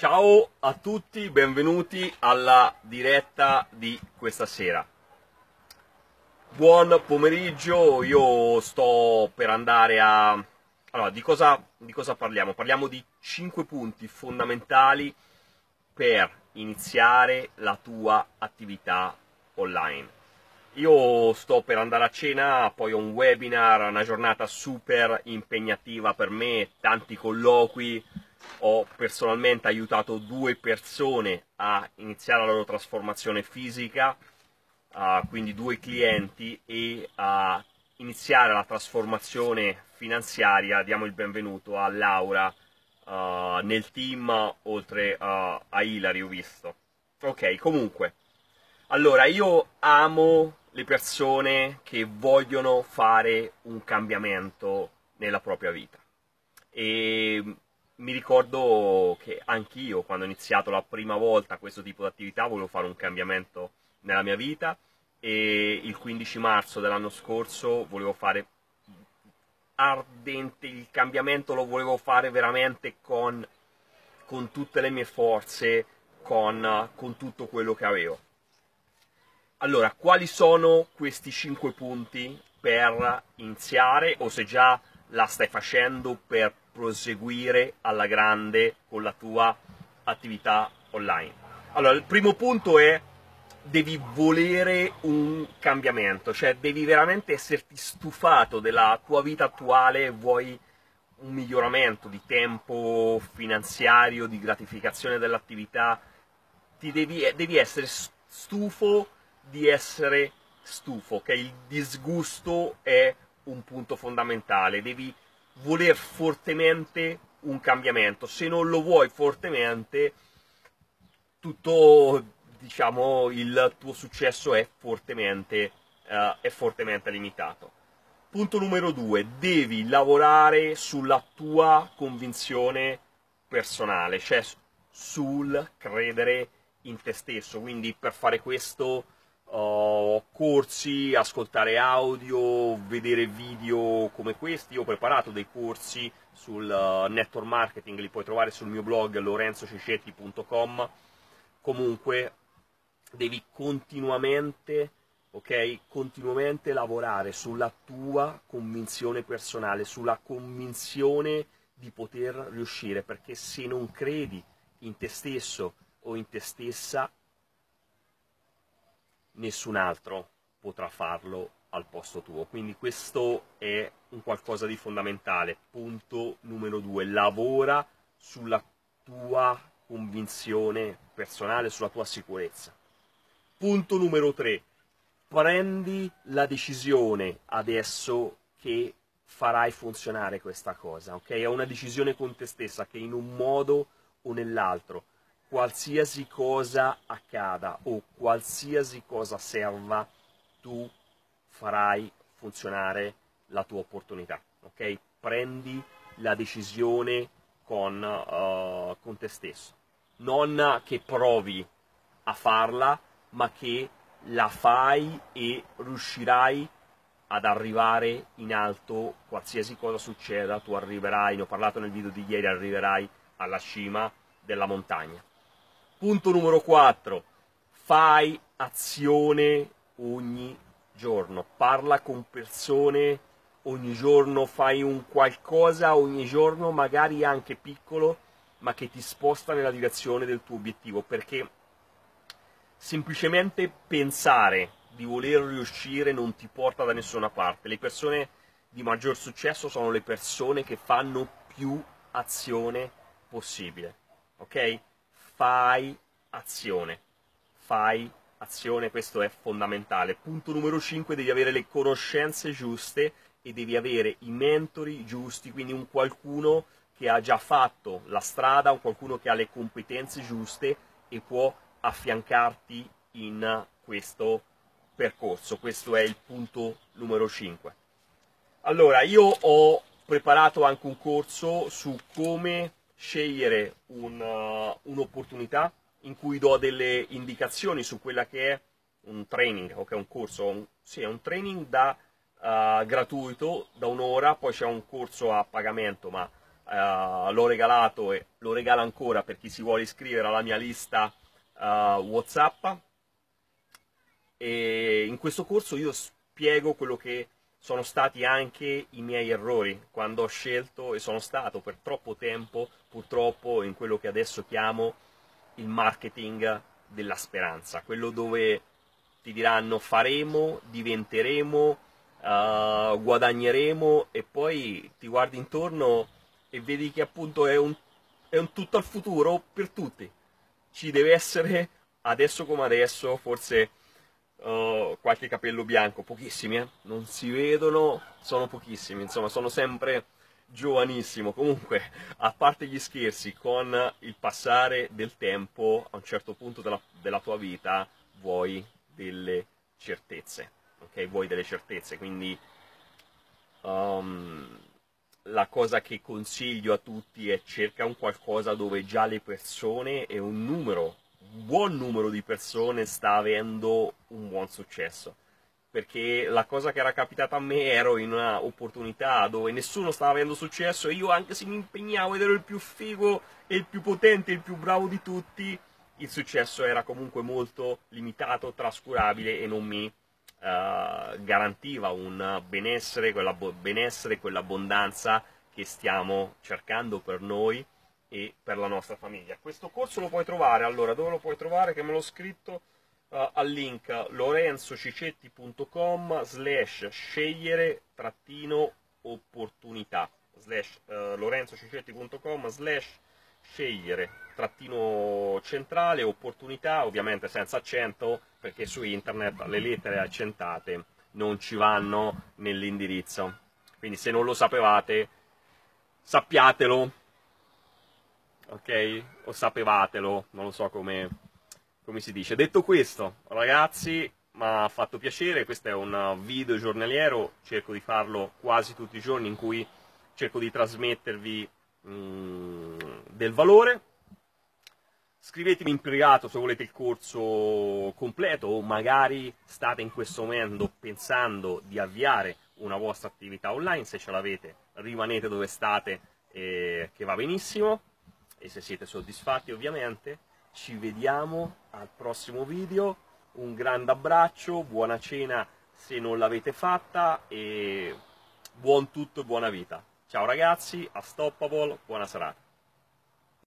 Ciao a tutti, benvenuti alla diretta di questa sera. Buon pomeriggio, io sto per andare a... Allora, di cosa parliamo? Parliamo di 5 punti fondamentali per iniziare la tua attività online. Io sto per andare a cena, poi ho un webinar, una giornata super impegnativa per me, tanti colloqui. Ho personalmente aiutato 2 persone a iniziare la loro trasformazione fisica, quindi 2 clienti, e a iniziare la trasformazione finanziaria. Diamo il benvenuto a Laura nel team, oltre a Ilari, ho visto. Ok, comunque. Allora, io amo le persone che vogliono fare un cambiamento nella propria vita. E mi ricordo che anch'io, quando ho iniziato la prima volta questo tipo di attività, volevo fare un cambiamento nella mia vita, e il 15 marzo dell'anno scorso volevo fare ardente il cambiamento, lo volevo fare veramente con tutte le mie forze, con tutto quello che avevo. Allora, quali sono questi 5 punti per iniziare, o se già la stai facendo, per proseguire alla grande con la tua attività online? Allora, il primo punto è: devi volere un cambiamento, cioè devi veramente esserti stufato della tua vita attuale, vuoi un miglioramento di tempo, finanziario, di gratificazione dell'attività. Devi essere stufo di essere stufo, che il disgusto è un punto fondamentale. Devi voler fortemente un cambiamento. Se non lo vuoi fortemente, tutto, diciamo, il tuo successo è fortemente limitato. Punto numero 2: devi lavorare sulla tua convinzione personale, cioè sul credere in te stesso. Quindi per fare questo, corsi, ascoltare audio, vedere video come questi. Io ho preparato dei corsi sul network marketing, li puoi trovare sul mio blog lorenzocicetti.com. Comunque devi continuamente, ok, continuamente lavorare sulla tua convinzione personale, sulla convinzione di poter riuscire, perché se non credi in te stesso o in te stessa, nessun altro potrà farlo al posto tuo. Quindi questo è un qualcosa di fondamentale. Punto numero 2: lavora sulla tua convinzione personale, sulla tua sicurezza. Punto numero 3: prendi la decisione adesso che farai funzionare questa cosa, ok? È una decisione con te stessa, che in un modo o nell'altro, qualsiasi cosa accada o qualsiasi cosa serva, tu farai funzionare la tua opportunità, ok? Prendi la decisione con te stesso. Non che provi a farla, ma che la fai e riuscirai ad arrivare in alto. Qualsiasi cosa succeda, tu arriverai, ne ho parlato nel video di ieri, arriverai alla cima della montagna. Punto numero 4: fai azione ogni giorno, parla con persone ogni giorno, fai un qualcosa ogni giorno, magari anche piccolo, ma che ti sposta nella direzione del tuo obiettivo, perché semplicemente pensare di voler riuscire non ti porta da nessuna parte. Le persone di maggior successo sono le persone che fanno più azione possibile, ok? Fai azione, questo è fondamentale. Punto numero 5: devi avere le conoscenze giuste e devi avere i mentori giusti, quindi un qualcuno che ha già fatto la strada, un qualcuno che ha le competenze giuste e può affiancarti in questo percorso. Questo è il punto numero 5. Allora, io ho preparato anche un corso su come scegliere un'opportunità, in cui do delle indicazioni su quella che è un training, ok, un corso, sì, è un training gratuito da un'ora. Poi c'è un corso a pagamento, ma l'ho regalato e lo regalo ancora per chi si vuole iscrivere alla mia lista WhatsApp. E in questo corso io spiego quello che sono stati anche i miei errori quando ho scelto e sono stato per troppo tempo purtroppo in quello che adesso chiamo il marketing della speranza, quello dove ti diranno faremo, diventeremo, guadagneremo, e poi ti guardi intorno e vedi che appunto è un tutto al futuro per tutti. Ci deve essere adesso come adesso, forse qualche capello bianco, pochissimi, non si vedono, sono pochissimi, insomma sono sempre giovanissimo. Comunque, a parte gli scherzi, con il passare del tempo, a un certo punto della tua vita, vuoi delle certezze, ok? Vuoi delle certezze, quindi la cosa che consiglio a tutti è cerca un qualcosa dove già le persone e un buon numero di persone sta avendo un buon successo. Perché la cosa che era capitata a me, ero in una opportunità dove nessuno stava avendo successo e io, anche se mi impegnavo ed ero il più figo e il più potente, il più bravo di tutti, il successo era comunque molto limitato, trascurabile e non mi garantiva un benessere, quell'abbondanza che stiamo cercando per noi e per la nostra famiglia. Questo corso lo puoi trovare, allora, dove lo puoi trovare? Che me l'ho scritto al link lorenzocicetti.com/scegliere-opportunità lorenzocicetti.com/scegliere centrale opportunità, ovviamente senza accento, perché su internet le lettere accentate non ci vanno nell'indirizzo. Quindi se non lo sapevate, sappiatelo, ok? O sapevatelo, non lo so come si dice. Detto questo, ragazzi, mi ha fatto piacere, questo è un video giornaliero, cerco di farlo quasi tutti i giorni, in cui cerco di trasmettervi del valore. Scrivetemi in privato se volete il corso completo, o magari state in questo momento pensando di avviare una vostra attività online. Se ce l'avete, rimanete dove state, che va benissimo, e se siete soddisfatti ovviamente. Ci vediamo al prossimo video, un grande abbraccio, buona cena se non l'avete fatta e buon tutto e buona vita. Ciao ragazzi, a Stoppable, buona serata.